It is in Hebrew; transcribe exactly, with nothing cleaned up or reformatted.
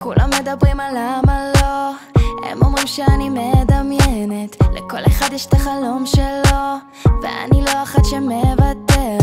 כולם מדברים על למה לא, הם אומרים שאני מדמיינת, לכל אחד יש את החלום שלו, ואני לא אחת שמוותרת.